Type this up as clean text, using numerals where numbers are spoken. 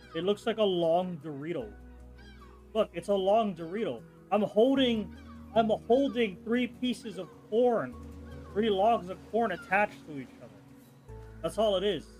It looks like a long Dorito. Look, it's a long Dorito. I'm holding 3 pieces of corn, 3 logs of corn attached to each other. That's all it is.